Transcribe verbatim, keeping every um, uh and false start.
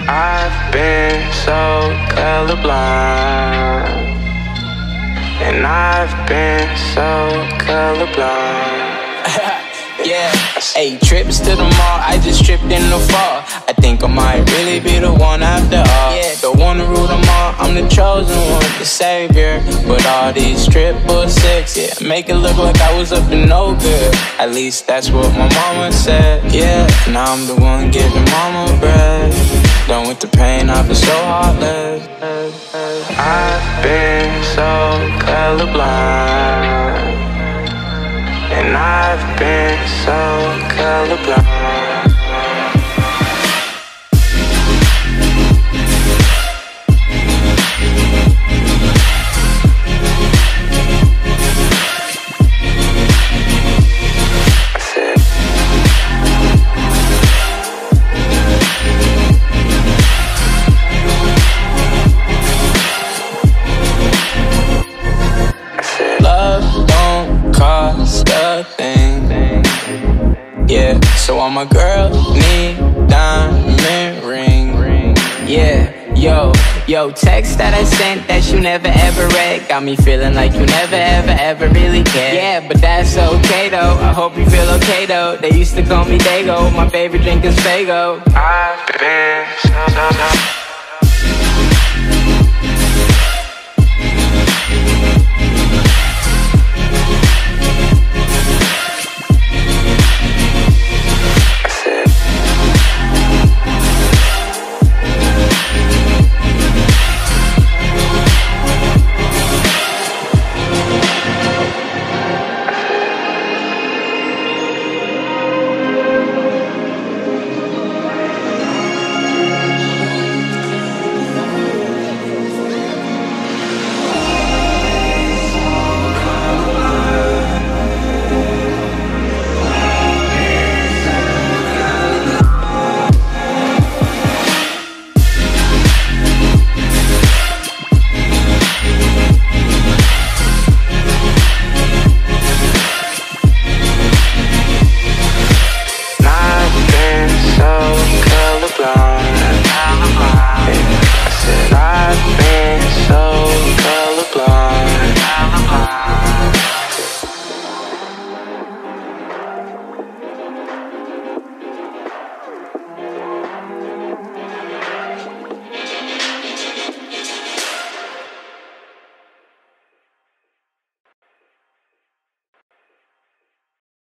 I've been so colorblind, and I've been so colorblind. Yeah, hey, trips to the mall, I just tripped in the fall. I think I might really be the one after all. Yeah, don't wanna rule them all, I'm the chosen one, the savior. But all these triple six, yeah, make it look like I was up to no good. At least that's what my mama said. Yeah, now I'm the one giving mama bread. Done with the pain, I feel so heartless. I've been so colorblind, and I've been so colorblind. Cost a thing, yeah. So all my girls need diamond ring, yeah. Yo, yo, text that I sent that you never ever read got me feeling like you never ever ever really cared. Yeah, but that's okay though. I hope you feel okay though. They used to call me Dago. My favorite drink is Fago. I've been so, so, so